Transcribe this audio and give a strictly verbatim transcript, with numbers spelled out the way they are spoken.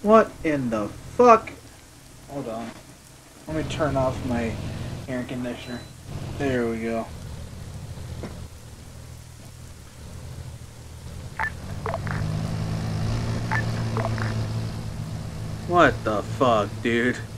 What in the fuck? Hold on. Let me turn off my air conditioner. There we go. What the fuck, dude?